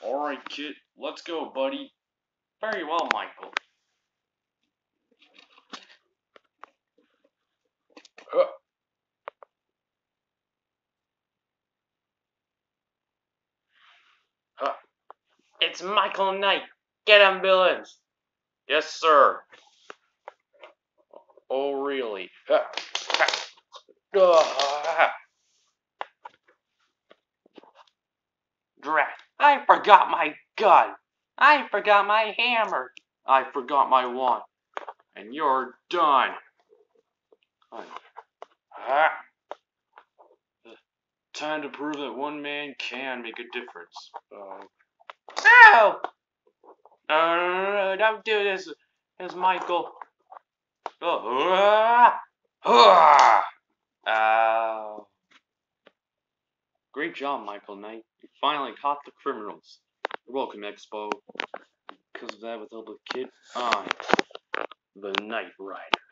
Alright, Kit, let's go, buddy. Very well, Michael. Huh. Huh. It's Michael Knight. Get ambulance. Yes, sir. Oh, really? Huh. Drat. I forgot my gun. I forgot my hammer. I forgot my wand. And you're done. Time to prove that one man can make a difference. Ow! No, don't do this. It's Michael. Great job, Michael Knight. You finally caught the criminals. You're welcome, Expo. Because of that, with all the kid on the Night Rider.